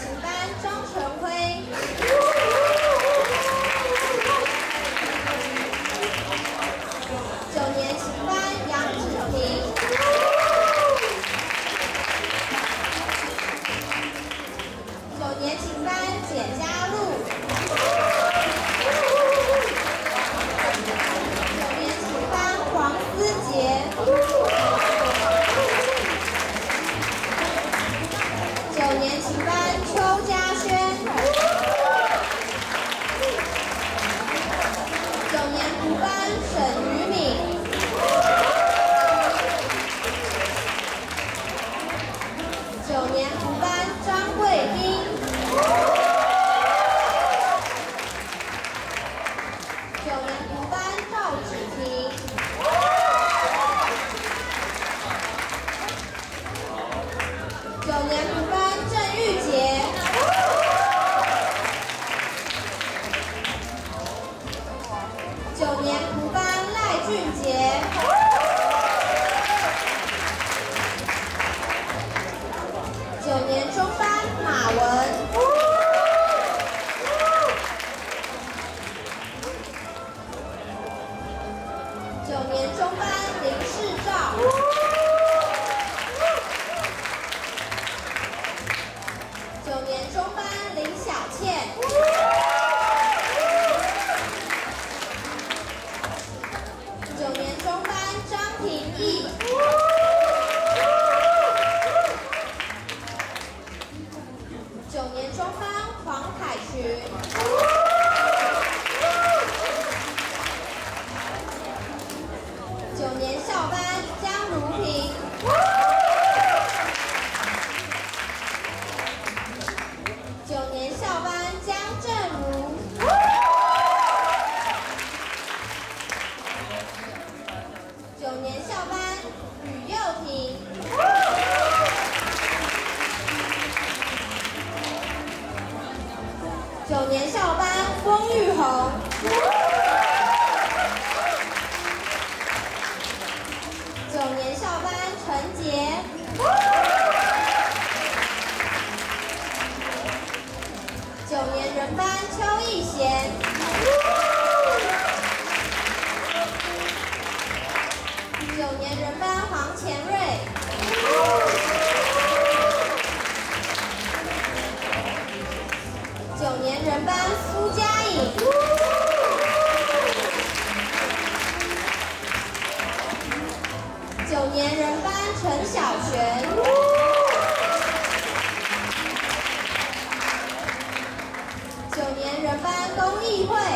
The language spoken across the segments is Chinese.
型班张成辉。9年型班杨芷婷。9年型班简嘉璐。9年型班黄思杰。9年型班邱嘉轩。9年副班沈于敏。9年副班张贵斌。9年副班赵芷婷。9年副班郑玉洁。9年副班赖俊杰。9年中班马文。9年中班林世照。9年中班林小倩。9年中班张廷义。9年中班黄凯群。9年校班江如萍。9年校班江正如。9年校班吕佑婷。9年校班翁玉红。9年校班陈杰。9年人班邱义贤。9年人班黄前瑞。9年人班苏佳颖。9年人班陈小璇。9年人班龚艺慧。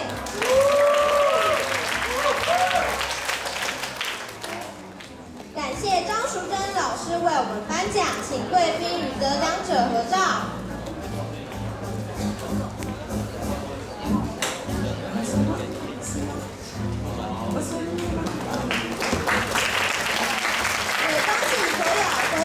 感谢张淑珍老师为我们颁奖，请贵宾与得奖者合照。